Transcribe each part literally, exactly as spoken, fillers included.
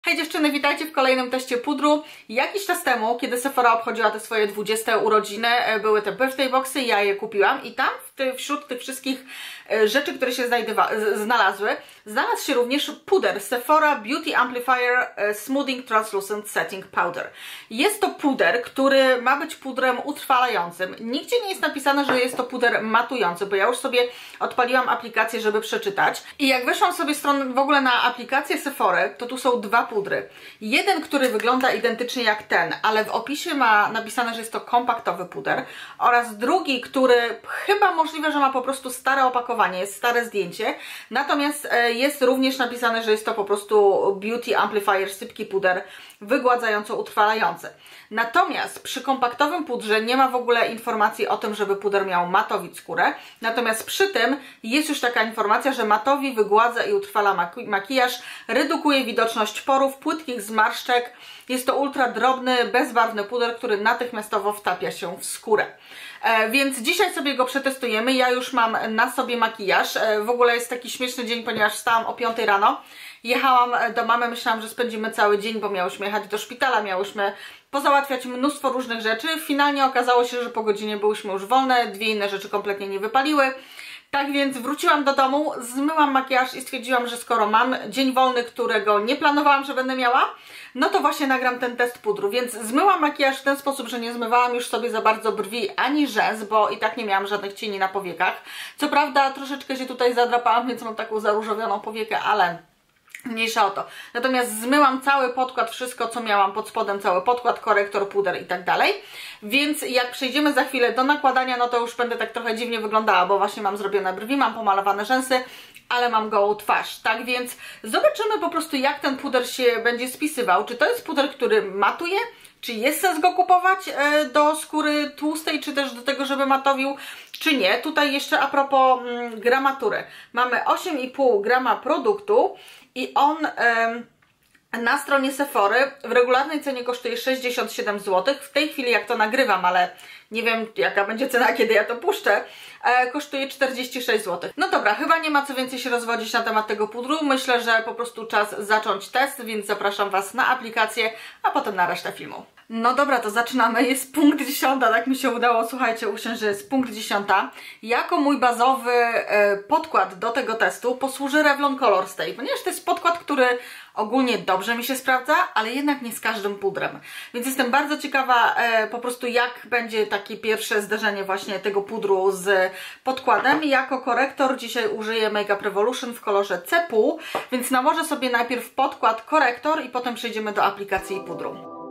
Hej dziewczyny, witajcie w kolejnym teście pudru. Jakiś czas temu, kiedy Sephora obchodziła te swoje dwudzieste urodziny, były te birthday boxy, ja je kupiłam i tam wśród tych wszystkich rzeczy, które się znalazły, znalazł się również puder Sephora Beauty Amplifier Smoothing Translucent Setting Powder. Jest to puder, który ma być pudrem utrwalającym. Nigdzie nie jest napisane, że jest to puder matujący, bo ja już sobie odpaliłam aplikację, żeby przeczytać. I jak weszłam sobie stronę w ogóle na aplikację Sephory, to tu są dwa pudry. Jeden, który wygląda identycznie jak ten, ale w opisie ma napisane, że jest to kompaktowy puder, oraz drugi, który chyba możliwe, że ma po prostu stare opakowanie, jest stare zdjęcie, natomiast jest również napisane, że jest to po prostu Beauty Amplifier sypki puder wygładzająco utrwalający. Natomiast przy kompaktowym pudrze nie ma w ogóle informacji o tym, żeby puder miał matowić skórę, natomiast przy tym jest już taka informacja, że matowi, wygładza i utrwala makijaż, redukuje widoczność porów, płytkich zmarszczek. Jest to ultra drobny, bezbarwny puder, który natychmiastowo wtapia się w skórę. E, więc dzisiaj sobie go przetestujemy. Ja już mam na sobie makijaż. E, w ogóle jest taki śmieszny dzień, ponieważ wstałam o piątej rano. Jechałam do mamy, myślałam, że spędzimy cały dzień, bo miałyśmy jechać do szpitala, miałyśmy pozałatwiać mnóstwo różnych rzeczy. Finalnie okazało się, że po godzinie byłyśmy już wolne, dwie inne rzeczy kompletnie nie wypaliły. Tak więc wróciłam do domu, zmyłam makijaż i stwierdziłam, że skoro mam dzień wolny, którego nie planowałam, że będę miała, no to właśnie nagram ten test pudru. Więc zmyłam makijaż w ten sposób, że nie zmywałam już sobie za bardzo brwi ani rzęs, bo i tak nie miałam żadnych cieni na powiekach. Co prawda troszeczkę się tutaj zadrapałam, więc mam taką zaróżowioną powiekę, ale mniejsza o to. Natomiast zmyłam cały podkład, wszystko co miałam pod spodem, cały podkład, korektor, puder i tak dalej. Więc jak przejdziemy za chwilę do nakładania, no to już będę tak trochę dziwnie wyglądała, bo właśnie mam zrobione brwi, mam pomalowane rzęsy, ale mam gołą twarz. Tak więc zobaczymy po prostu, jak ten puder się będzie spisywał. Czy to jest puder, który matuje? Czy jest sens go kupować do skóry tłustej, czy też do tego, żeby matowił, czy nie? Tutaj jeszcze a propos mm, gramatury. Mamy osiem i pół grama produktu i on ym, na stronie Sephory w regularnej cenie kosztuje sześćdziesiąt siedem złotych. W tej chwili jak to nagrywam, ale nie wiem jaka będzie cena, kiedy ja to puszczę, e, kosztuje czterdzieści sześć złotych. No dobra, chyba nie ma co więcej się rozwodzić na temat tego pudru. Myślę, że po prostu czas zacząć test, więc zapraszam Was na aplikację, a potem na resztę filmu. No dobra, to zaczynamy. Jest punkt dziesiąta, tak mi się udało, słuchajcie, usiąść, że jest punkt dziesiąta. Jako mój bazowy e, podkład do tego testu posłuży Revlon Color Stay, ponieważ to jest podkład, który ogólnie dobrze mi się sprawdza, ale jednak nie z każdym pudrem. Więc jestem bardzo ciekawa e, po prostu jak będzie takie pierwsze zderzenie właśnie tego pudru z podkładem. Jako korektor dzisiaj użyję Make Up Revolution w kolorze C pół, więc nałożę sobie najpierw podkład, korektor i potem przejdziemy do aplikacji i pudru.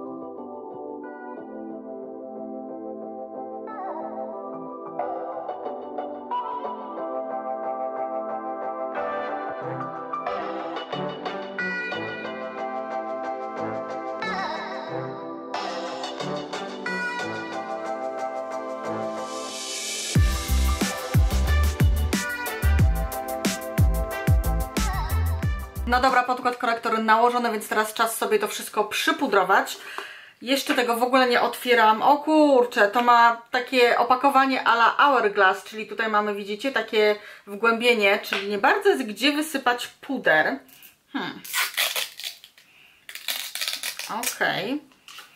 No dobra, podkład, korektor nałożony, więc teraz czas sobie to wszystko przypudrować. Jeszcze tego w ogóle nie otwieram. O kurczę, to ma takie opakowanie a la Hourglass, czyli tutaj mamy, widzicie, takie wgłębienie, czyli nie bardzo jest gdzie wysypać puder. Hmm. Okej. Okay.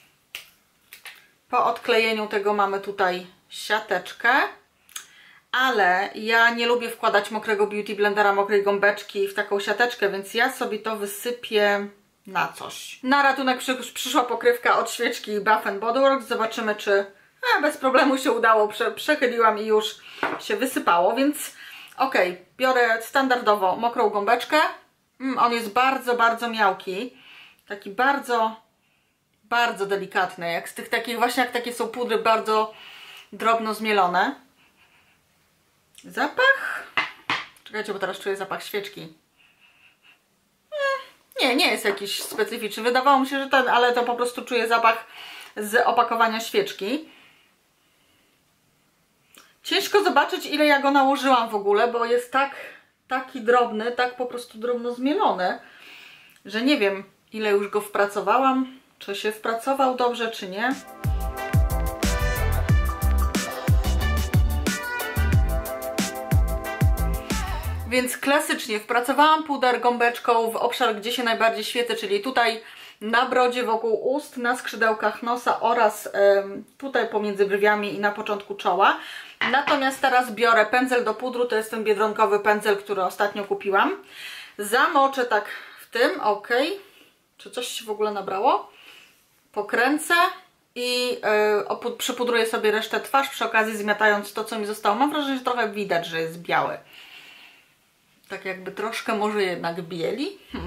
Po odklejeniu tego mamy tutaj siateczkę. Ale ja nie lubię wkładać mokrego beauty blendera, mokrej gąbeczki w taką siateczkę, więc ja sobie to wysypię na coś. Na ratunek przy, przyszła pokrywka od świeczki Bath and Body Works. Zobaczymy, czy a, bez problemu się udało. Prze, przechyliłam i już się wysypało, więc okej, okay, biorę standardowo mokrą gąbeczkę. Mm, on jest bardzo, bardzo miałki. Taki bardzo, bardzo delikatny. Jak z tych takich, właśnie jak takie są pudry bardzo drobno zmielone. Zapach? Czekajcie, bo teraz czuję zapach świeczki. Nie, nie jest jakiś specyficzny. Wydawało mi się, że ten, ale to po prostu czuję zapach z opakowania świeczki. Ciężko zobaczyć, ile ja go nałożyłam w ogóle, bo jest tak, taki drobny, tak po prostu drobno zmielony, że nie wiem, ile już go wpracowałam. Czy się wpracował dobrze, czy nie. więc klasycznie wpracowałam puder gąbeczką w obszar, gdzie się najbardziej świecę, czyli tutaj na brodzie wokół ust, na skrzydełkach nosa oraz ym, tutaj pomiędzy brwiami i na początku czoła. Natomiast teraz biorę pędzel do pudru, to jest ten biedronkowy pędzel, który ostatnio kupiłam. Zamoczę tak w tym, ok. Czy coś się w ogóle nabrało? Pokręcę i yy, przypudruję sobie resztę twarz, przy okazji zmiatając to, co mi zostało. Mam wrażenie, że trochę widać, że jest biały. Tak jakby troszkę może jednak bieli. Hmm.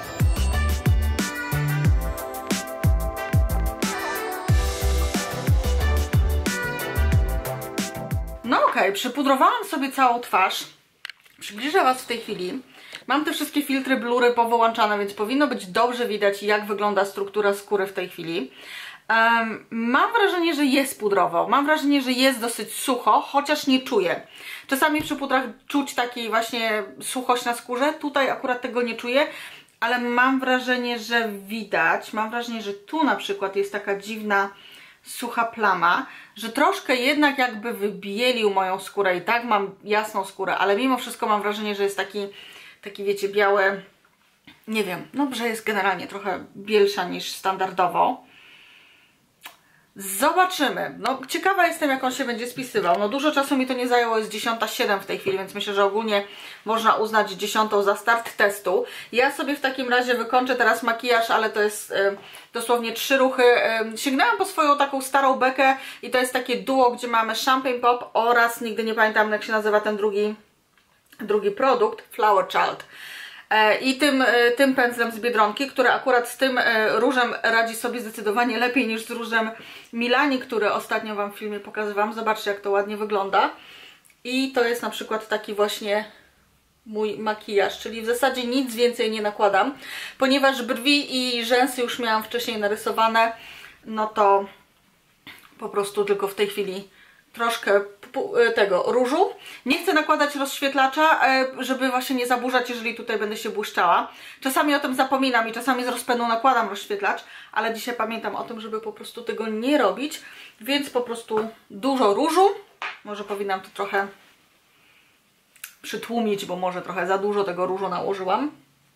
No okej, okay, przypudrowałam sobie całą twarz. Przybliżę Was w tej chwili. Mam te wszystkie filtry, blury powyłączane, więc powinno być dobrze widać, jak wygląda struktura skóry w tej chwili. Um, mam wrażenie, że jest pudrowo. Mam wrażenie, że jest dosyć sucho, chociaż nie czuję. Czasami przy pudrach czuć takiej właśnie suchość na skórze. Tutaj akurat tego nie czuję, ale mam wrażenie, że widać. Mam wrażenie, że tu na przykład jest taka dziwna sucha plama, że troszkę jednak jakby wybielił moją skórę. I tak mam jasną skórę, ale mimo wszystko mam wrażenie, że jest taki, taki wiecie, biały, nie wiem, no że jest generalnie trochę bielsza niż standardowo. Zobaczymy. No ciekawa jestem, jak on się będzie spisywał. No dużo czasu mi to nie zajęło, jest dziesiąta siedem w tej chwili, więc myślę, że ogólnie można uznać dziesiątą za start testu. Ja sobie w takim razie wykończę teraz makijaż, ale to jest y, dosłownie trzy ruchy. Y, sięgnęłam po swoją taką starą bekę i to jest takie duo, gdzie mamy Champagne Pop oraz, nigdy nie pamiętam, jak się nazywa ten drugi, drugi produkt, Flower Child. I tym, tym pędzlem z Biedronki, który akurat z tym różem radzi sobie zdecydowanie lepiej niż z różem Milani, który ostatnio Wam w filmie pokazywałam. Zobaczcie, jak to ładnie wygląda. I to jest na przykład taki właśnie mój makijaż, czyli w zasadzie nic więcej nie nakładam, ponieważ brwi i rzęsy już miałam wcześniej narysowane, no to po prostu tylko w tej chwili troszkę tego różu. Nie chcę nakładać rozświetlacza, żeby właśnie nie zaburzać, jeżeli tutaj będę się błyszczała. Czasami o tym zapominam i czasami z rozpędu nakładam rozświetlacz, ale dzisiaj pamiętam o tym, żeby po prostu tego nie robić, więc po prostu dużo różu. Może powinnam to trochę przytłumić, bo może trochę za dużo tego różu nałożyłam.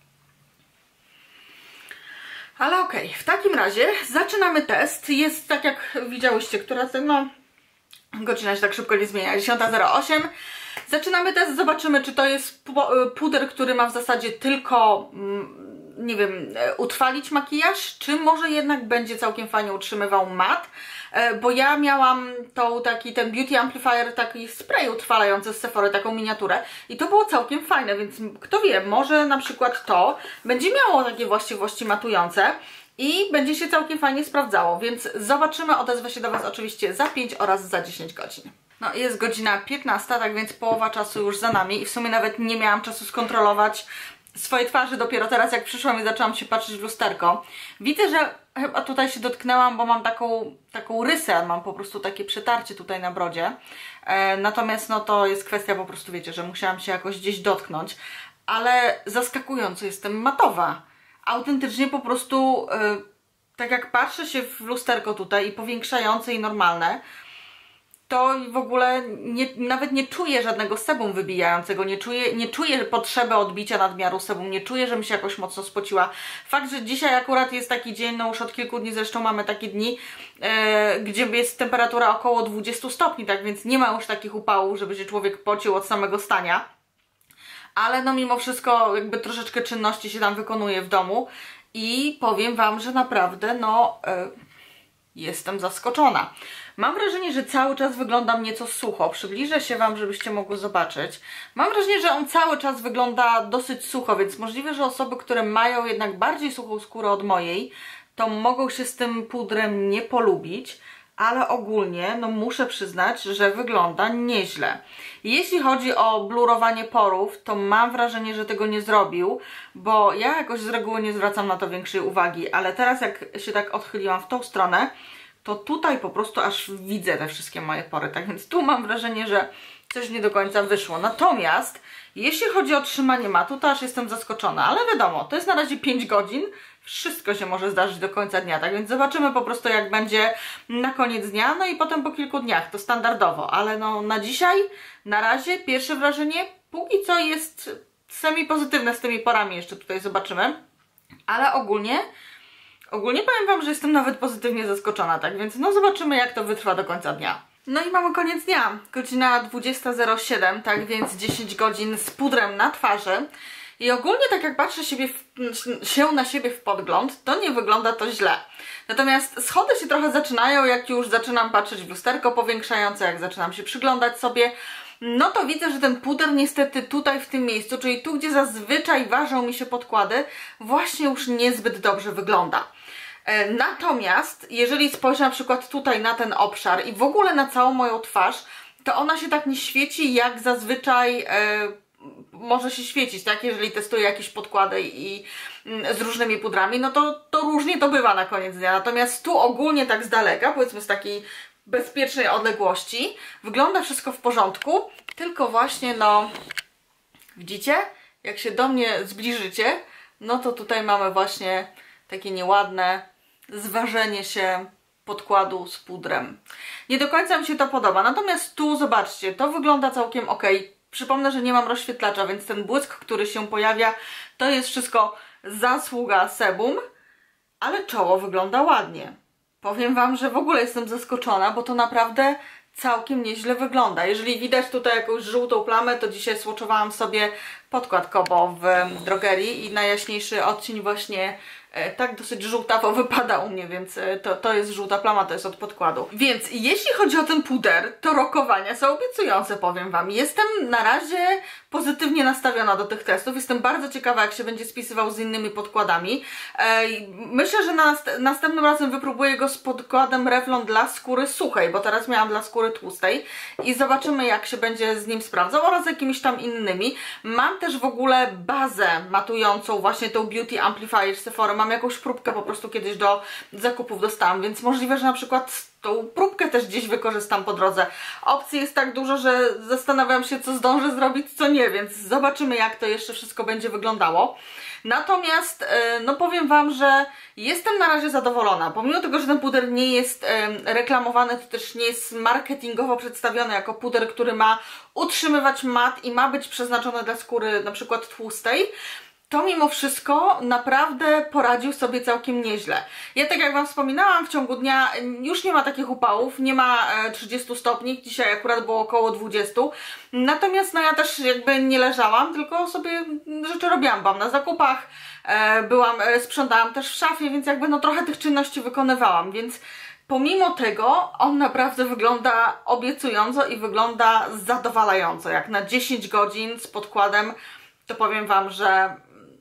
Ale okej, okay. W takim razie zaczynamy test. Jest tak, jak widziałyście, która no godzina się tak szybko nie zmienia, dziesiąta zero osiem. Zaczynamy test, zobaczymy, czy to jest puder, który ma w zasadzie tylko, nie wiem, utrwalić makijaż, czy może jednak będzie całkiem fajnie utrzymywał mat, bo ja miałam tą, taki, ten Beauty Amplifier, taki spray utrwalający z Sephory, taką miniaturę i to było całkiem fajne, więc kto wie, może na przykład to będzie miało takie właściwości matujące i będzie się całkiem fajnie sprawdzało, więc zobaczymy, odezwę się do Was oczywiście za pięć oraz za dziesięć godzin. No jest godzina piętnasta, tak więc połowa czasu już za nami i w sumie nawet nie miałam czasu skontrolować swojej twarzy dopiero teraz, jak przyszłam i zaczęłam się patrzeć w lusterko. Widzę, że chyba tutaj się dotknęłam, bo mam taką, taką rysę, mam po prostu takie przetarcie tutaj na brodzie. E, natomiast no to jest kwestia po prostu, wiecie, że musiałam się jakoś gdzieś dotknąć, ale zaskakująco jestem matowa. Autentycznie po prostu, yy, tak jak patrzę się w lusterko tutaj i powiększające i normalne, to w ogóle nie, nawet nie czuję żadnego sebum wybijającego, nie czuję, nie czuję potrzeby odbicia nadmiaru sebum, nie czuję, że mi się jakoś mocno spociła. Fakt, że dzisiaj akurat jest taki dzień, no już od kilku dni zresztą mamy takie dni, yy, gdzie jest temperatura około dwudziestu stopni, tak więc nie ma już takich upałów, żeby się człowiek pocił od samego stania. Ale no mimo wszystko jakby troszeczkę czynności się tam wykonuje w domu i powiem Wam, że naprawdę no yy, jestem zaskoczona. Mam wrażenie, że cały czas wyglądam nieco sucho. Przybliżę się Wam, żebyście mogły zobaczyć. Mam wrażenie, że on cały czas wygląda dosyć sucho, więc możliwe, że osoby, które mają jednak bardziej suchą skórę od mojej, to mogą się z tym pudrem nie polubić, ale ogólnie no muszę przyznać, że wygląda nieźle. Jeśli chodzi o blurowanie porów, to mam wrażenie, że tego nie zrobił, bo ja jakoś z reguły nie zwracam na to większej uwagi, ale teraz jak się tak odchyliłam w tą stronę, to tutaj po prostu aż widzę te wszystkie moje pory, tak więc tu mam wrażenie, że coś nie do końca wyszło. Natomiast jeśli chodzi o trzymanie matu, to aż jestem zaskoczona, ale wiadomo, to jest na razie pięć godzin, w wszystko się może zdarzyć do końca dnia, tak więc zobaczymy po prostu jak będzie na koniec dnia, no i potem po kilku dniach, to standardowo, ale no na dzisiaj, na razie pierwsze wrażenie póki co jest semi-pozytywne z tymi porami, jeszcze tutaj zobaczymy, ale ogólnie, ogólnie powiem Wam, że jestem nawet pozytywnie zaskoczona, tak więc no zobaczymy jak to wytrwa do końca dnia. No i mamy koniec dnia, godzina dwudziesta zero siedem, tak więc dziesięć godzin z pudrem na twarzy. I ogólnie tak jak patrzę siebie w, się na siebie w podgląd, to nie wygląda to źle. Natomiast schody się trochę zaczynają, jak już zaczynam patrzeć w lusterko powiększające, jak zaczynam się przyglądać sobie, no to widzę, że ten puder niestety tutaj w tym miejscu, czyli tu, gdzie zazwyczaj ważą mi się podkłady, właśnie już niezbyt dobrze wygląda. Natomiast jeżeli spojrzę na przykład tutaj na ten obszar i w ogóle na całą moją twarz, to ona się tak nie świeci jak zazwyczaj e, może się świecić, tak? Jeżeli testuję jakieś podkłady i mm, z różnymi pudrami, no to, to różnie to bywa na koniec dnia. Natomiast tu ogólnie tak z daleka, powiedzmy z takiej bezpiecznej odległości, wygląda wszystko w porządku, tylko właśnie no, widzicie? Jak się do mnie zbliżycie, no to tutaj mamy właśnie takie nieładne zważenie się podkładu z pudrem. Nie do końca mi się to podoba, natomiast tu zobaczcie, to wygląda całkiem ok. Przypomnę, że nie mam rozświetlacza, więc ten błysk, który się pojawia, to jest wszystko zasługa sebum, ale czoło wygląda ładnie. Powiem Wam, że w ogóle jestem zaskoczona, bo to naprawdę całkiem nieźle wygląda. Jeżeli widać tutaj jakąś żółtą plamę, to dzisiaj swatchowałam sobie podkład Kobo w drogerii i najjaśniejszy odcień właśnie tak dosyć żółtawo wypada u mnie, więc to, to jest żółta plama, to jest od podkładu. Więc jeśli chodzi o ten puder, to rokowania są obiecujące, powiem Wam. Jestem na razie pozytywnie nastawiona do tych testów. Jestem bardzo ciekawa, jak się będzie spisywał z innymi podkładami. Myślę, że na, następnym razem wypróbuję go z podkładem Revlon dla skóry suchej, bo teraz miałam dla skóry tłustej i zobaczymy, jak się będzie z nim sprawdzał oraz z jakimiś tam innymi. Mam też w ogóle bazę matującą, właśnie tą Beauty Amplifier z Sephory. Mam jakąś próbkę po prostu kiedyś do zakupów dostałam, więc możliwe, że na przykład tą próbkę też gdzieś wykorzystam po drodze. Opcji jest tak dużo, że zastanawiam się, co zdążę zrobić, co nie, więc zobaczymy, jak to jeszcze wszystko będzie wyglądało. Natomiast, no powiem Wam, że jestem na razie zadowolona. Pomimo tego, że ten puder nie jest reklamowany, to też nie jest marketingowo przedstawiony jako puder, który ma utrzymywać mat i ma być przeznaczony dla skóry na przykład tłustej, to mimo wszystko naprawdę poradził sobie całkiem nieźle. Ja tak jak Wam wspominałam, w ciągu dnia już nie ma takich upałów, nie ma trzydziestu stopni, dzisiaj akurat było około dwudziestu, natomiast no ja też jakby nie leżałam, tylko sobie rzeczy robiłam, byłam na zakupach, byłam, sprzątałam też w szafie, więc jakby no trochę tych czynności wykonywałam, więc pomimo tego on naprawdę wygląda obiecująco i wygląda zadowalająco, jak na dziesięć godzin z podkładem, to powiem Wam, że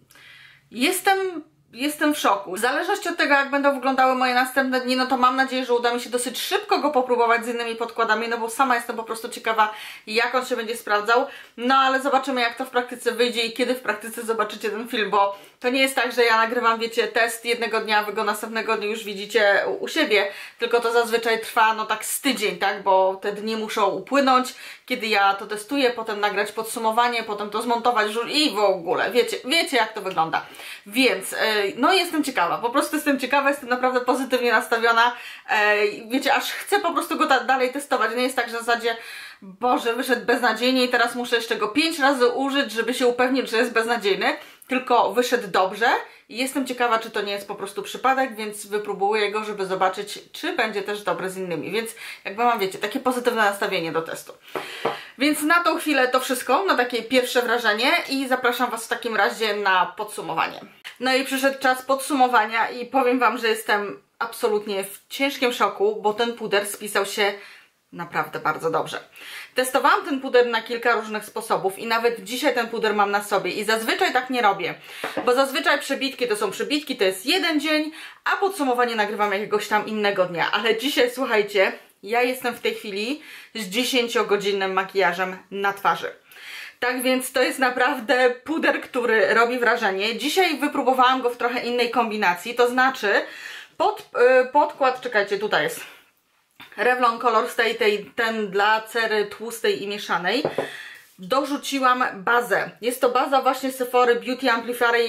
Jestem, jestem w szoku. W zależności od tego, jak będą wyglądały moje następne dni, no to mam nadzieję, że uda mi się dosyć szybko go popróbować z innymi podkładami, no bo sama jestem po prostu ciekawa, jak on się będzie sprawdzał. No ale zobaczymy, jak to w praktyce wyjdzie i kiedy w praktyce zobaczycie ten film, bo to nie jest tak, że ja nagrywam, wiecie, test jednego dnia, wy go następnego dnia już widzicie u, u siebie, tylko to zazwyczaj trwa, no tak z tydzień, tak, bo te dni muszą upłynąć, kiedy ja to testuję, potem nagrać podsumowanie, potem to zmontować i w ogóle, wiecie, wiecie jak to wygląda. Więc, no jestem ciekawa, po prostu jestem ciekawa, jestem naprawdę pozytywnie nastawiona, wiecie, aż chcę po prostu go dalej testować, nie jest tak, że w zasadzie Boże, wyszedł beznadziejnie i teraz muszę jeszcze go pięć razy użyć, żeby się upewnić, że jest beznadziejny, tylko wyszedł dobrze i jestem ciekawa, czy to nie jest po prostu przypadek, więc wypróbuję go, żeby zobaczyć, czy będzie też dobry z innymi, więc jakby mam, wiecie, takie pozytywne nastawienie do testu. Więc na tą chwilę to wszystko, na takie pierwsze wrażenie i zapraszam Was w takim razie na podsumowanie. No i przyszedł czas podsumowania i powiem Wam, że jestem absolutnie w ciężkim szoku, bo ten puder spisał się naprawdę bardzo dobrze. Testowałam ten puder na kilka różnych sposobów i nawet dzisiaj ten puder mam na sobie i zazwyczaj tak nie robię, bo zazwyczaj przebitki to są przebitki, to jest jeden dzień, a podsumowanie nagrywam jakiegoś tam innego dnia, ale dzisiaj słuchajcie, ja jestem w tej chwili z dziesięciogodzinnym makijażem na twarzy. Tak więc to jest naprawdę puder, który robi wrażenie. Dzisiaj wypróbowałam go w trochę innej kombinacji, to znaczy pod, yy, podkład, czekajcie, tutaj jest Revlon Color Stay, ten dla cery tłustej i mieszanej. Dorzuciłam bazę. Jest to baza właśnie Sephory Beauty Amplifier, jak,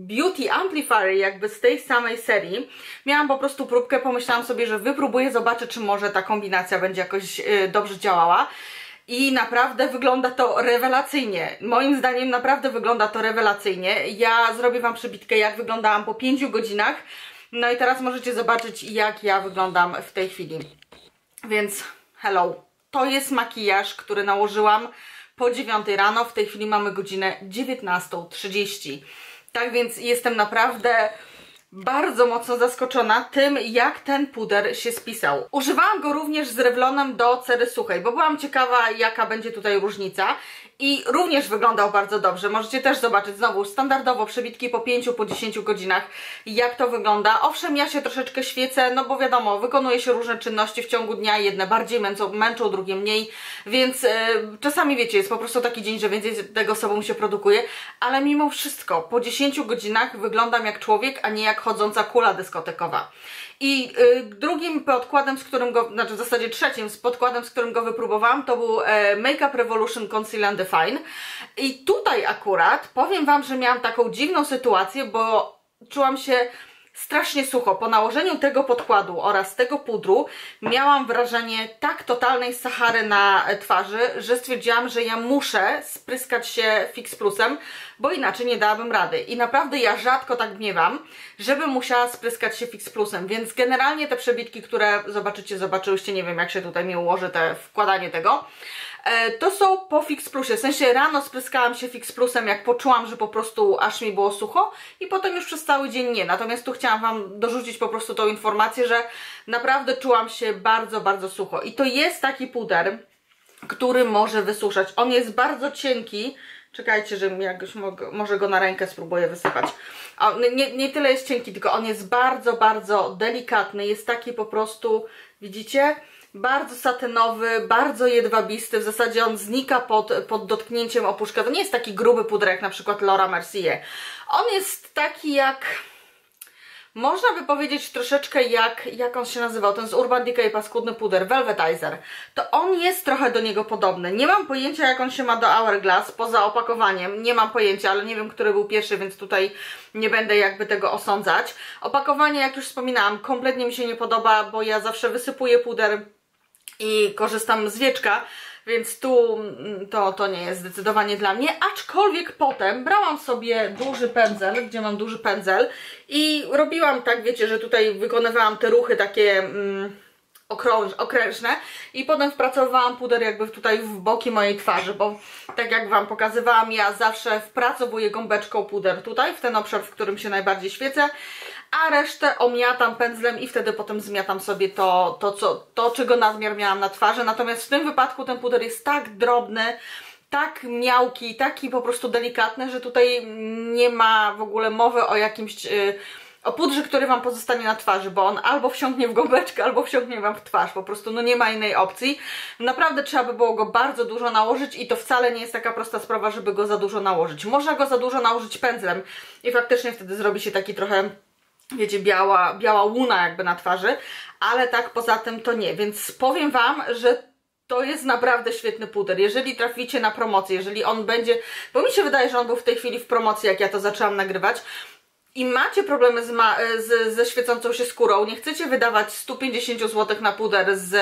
Beauty Amplifier jakby z tej samej serii. Miałam po prostu próbkę, pomyślałam sobie, że wypróbuję, zobaczę, czy może ta kombinacja będzie jakoś yy, dobrze działała. I naprawdę wygląda to rewelacyjnie. Moim zdaniem naprawdę wygląda to rewelacyjnie. Ja zrobię Wam przebitkę, jak wyglądałam po pięciu godzinach. No i teraz możecie zobaczyć, jak ja wyglądam w tej chwili. Więc hello. To jest makijaż, który nałożyłam po dziewiątej rano. W tej chwili mamy godzinę dziewiętnastą trzydzieści. Tak więc jestem naprawdę bardzo mocno zaskoczona tym, jak ten puder się spisał. Używałam go również z Revlonem do cery suchej, bo byłam ciekawa, jaka będzie tutaj różnica. I również wyglądał bardzo dobrze. Możecie też zobaczyć znowu standardowo przebitki po pięciu, po dziesięciu godzinach, jak to wygląda. Owszem, ja się troszeczkę świecę, no bo wiadomo, wykonuje się różne czynności w ciągu dnia, jedne bardziej męczą, męczą drugie mniej, więc yy, czasami wiecie, jest po prostu taki dzień, że więcej tego sobą się produkuje, ale mimo wszystko po dziesięciu godzinach wyglądam jak człowiek, a nie jak chodząca kula dyskotekowa. I y, drugim podkładem, z którym go, znaczy w zasadzie trzecim z podkładem, z którym go wypróbowałam, to był e, Makeup Revolution Conceal and Define. I tutaj akurat powiem Wam, że miałam taką dziwną sytuację, bo czułam się strasznie sucho. Po nałożeniu tego podkładu oraz tego pudru miałam wrażenie tak totalnej Sahary na twarzy, że stwierdziłam, że ja muszę spryskać się Fix Plusem, bo inaczej nie dałabym rady. I naprawdę ja rzadko tak gniewam, żebym musiała spryskać się Fix Plusem, więc generalnie te przebitki, które zobaczycie, zobaczyłyście, nie wiem jak się tutaj mi ułoży te wkładanie tego, to są po Fix Plusie, w sensie rano spryskałam się Fix Plusem, jak poczułam, że po prostu aż mi było sucho i potem już przez cały dzień nie. Natomiast tu chciałam Wam dorzucić po prostu tą informację, że naprawdę czułam się bardzo, bardzo sucho. I to jest taki puder, który może wysuszać. On jest bardzo cienki. Czekajcie, że jakoś mogę, może go na rękę spróbuję wysypać. On nie, nie tyle jest cienki, tylko on jest bardzo, bardzo delikatny. Jest taki po prostu, widzicie? Bardzo satynowy, bardzo jedwabisty, w zasadzie on znika pod, pod dotknięciem opuszka. To nie jest taki gruby puder jak na przykład Laura Mercier. On jest taki jak, można by powiedzieć troszeczkę jak, jak on się nazywał, ten z Urban Decay paskudny puder, Velvetizer. To on jest trochę do niego podobny. Nie mam pojęcia jak on się ma do Hourglass, poza opakowaniem, nie mam pojęcia, ale nie wiem, który był pierwszy, więc tutaj nie będę jakby tego osądzać. Opakowanie, jak już wspominałam, kompletnie mi się nie podoba, bo ja zawsze wysypuję puder i korzystam z wieczka, więc tu to, to nie jest zdecydowanie dla mnie, aczkolwiek potem brałam sobie duży pędzel, gdzie mam duży pędzel i robiłam tak, wiecie, że tutaj wykonywałam te ruchy takie mm, okrąż, okrężne i potem wpracowałam puder jakby tutaj w boki mojej twarzy, bo tak jak Wam pokazywałam, ja zawsze wpracowuję gąbeczką puder tutaj, w ten obszar, w którym się najbardziej świecę, a resztę omiatam pędzlem i wtedy potem zmiatam sobie to, to, co, to czego nadmiar miałam na twarzy. Natomiast w tym wypadku ten puder jest tak drobny, tak miałki, taki po prostu delikatny, że tutaj nie ma w ogóle mowy o jakimś... Yy, o pudrze, który Wam pozostanie na twarzy, bo on albo wsiąknie w gąbeczkę, albo wsiąknie Wam w twarz, po prostu no nie ma innej opcji. Naprawdę trzeba by było go bardzo dużo nałożyć i to wcale nie jest taka prosta sprawa, żeby go za dużo nałożyć. Można go za dużo nałożyć pędzlem i faktycznie wtedy zrobi się taki trochę, wiecie, biała, biała łuna jakby na twarzy, ale tak poza tym to nie, więc powiem Wam, że to jest naprawdę świetny puder. Jeżeli traficie na promocję, jeżeli on będzie, bo mi się wydaje, że on był w tej chwili w promocji, jak ja to zaczęłam nagrywać, i macie problemy z ma z, ze świecącą się skórą, nie chcecie wydawać sto pięćdziesiąt złotych na puder z,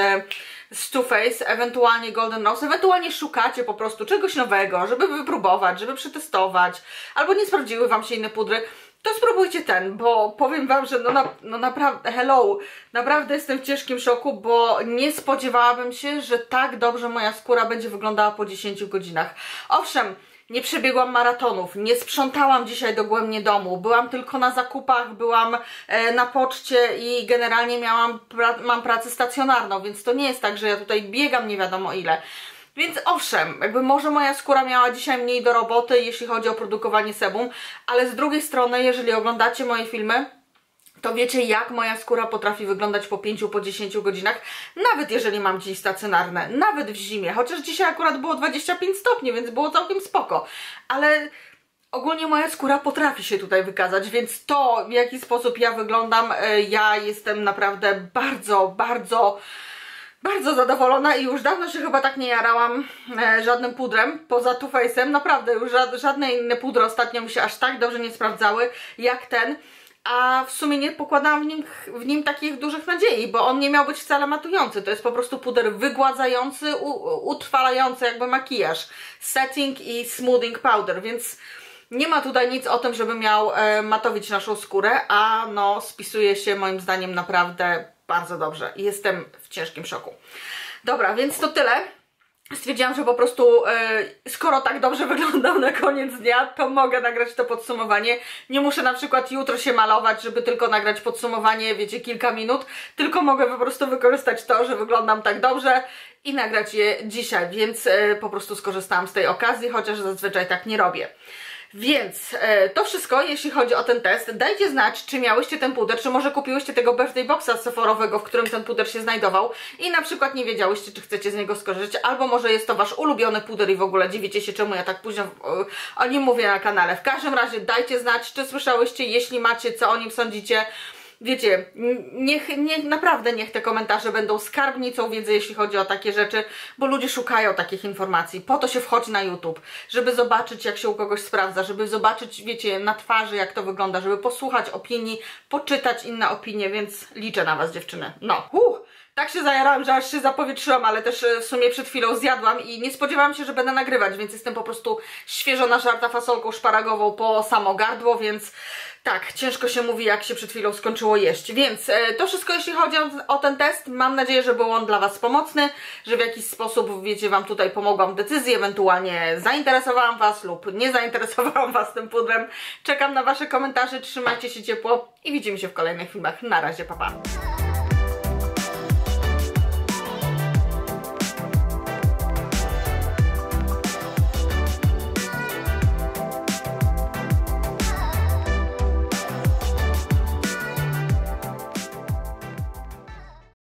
z Too Faced, ewentualnie Golden Rose, ewentualnie szukacie po prostu czegoś nowego, żeby wypróbować, żeby przetestować, albo nie sprawdziły Wam się inne pudry, to spróbujcie ten, bo powiem Wam, że no, na, no naprawdę, hello, naprawdę jestem w ciężkim szoku, bo nie spodziewałabym się, że tak dobrze moja skóra będzie wyglądała po dziesięciu godzinach. Owszem, nie przebiegłam maratonów, nie sprzątałam dzisiaj dogłębnie domu, byłam tylko na zakupach, byłam e, na poczcie i generalnie miałam pra mam pracę stacjonarną, więc to nie jest tak, że ja tutaj biegam nie wiadomo ile. Więc owszem, jakby może moja skóra miała dzisiaj mniej do roboty, jeśli chodzi o produkowanie sebum, ale z drugiej strony, jeżeli oglądacie moje filmy, to wiecie jak moja skóra potrafi wyglądać po pięciu, po dziesięciu godzinach, nawet jeżeli mam dzień stacjonarny, nawet w zimie, chociaż dzisiaj akurat było dwadzieścia pięć stopni, więc było całkiem spoko, ale ogólnie moja skóra potrafi się tutaj wykazać, więc to w jaki sposób ja wyglądam, ja jestem naprawdę bardzo, bardzo bardzo zadowolona i już dawno się chyba tak nie jarałam e, żadnym pudrem, poza Too Faced'em, naprawdę już ża żadne inne pudry ostatnio mi się aż tak dobrze nie sprawdzały jak ten, a w sumie nie pokładałam w nim, w nim takich dużych nadziei, bo on nie miał być wcale matujący, to jest po prostu puder wygładzający, u, utrwalający jakby makijaż, setting i smoothing powder, więc nie ma tutaj nic o tym, żeby miał e, matowić naszą skórę, a no spisuje się moim zdaniem naprawdę bardzo dobrze i jestem w ciężkim szoku. Dobra, więc to tyle. Stwierdziłam, że po prostu e, skoro tak dobrze wyglądał na koniec dnia, to mogę nagrać to podsumowanie. Nie muszę na przykład jutro się malować, żeby tylko nagrać podsumowanie, wiecie, kilka minut, tylko mogę po prostu wykorzystać to, że wyglądam tak dobrze i nagrać je dzisiaj, więc e, po prostu skorzystałam z tej okazji, chociaż zazwyczaj tak nie robię. Więc e, to wszystko, jeśli chodzi o ten test. Dajcie znać, czy miałyście ten puder, czy może kupiłyście tego birthday boxa sephorowego, w którym ten puder się znajdował i na przykład nie wiedziałyście, czy chcecie z niego skorzystać, albo może jest to wasz ulubiony puder i w ogóle dziwicie się, czemu ja tak późno o, o nim mówię na kanale. W każdym razie dajcie znać, czy słyszałyście, jeśli macie, co o nim sądzicie. Wiecie, niech, niech naprawdę niech te komentarze będą skarbnicą wiedzy, jeśli chodzi o takie rzeczy, bo ludzie szukają takich informacji. Po to się wchodzi na YouTube, żeby zobaczyć, jak się u kogoś sprawdza, żeby zobaczyć, wiecie, na twarzy, jak to wygląda, żeby posłuchać opinii, poczytać inne opinie, więc liczę na was, dziewczyny. No, uh, tak się zajarałam, że aż się zapowietrzyłam, ale też w sumie przed chwilą zjadłam i nie spodziewałam się, że będę nagrywać, więc jestem po prostu świeżo nażarta fasolką szparagową po samo gardło, więc tak, ciężko się mówi, jak się przed chwilą skończyło jeść. Więc e, to wszystko, jeśli chodzi o, o ten test. Mam nadzieję, że był on dla was pomocny, że w jakiś sposób, wiecie, wam tutaj pomogłam w decyzji, ewentualnie zainteresowałam was lub nie zainteresowałam was tym pudrem. Czekam na wasze komentarze, trzymajcie się ciepło i widzimy się w kolejnych filmach. Na razie, pa pa!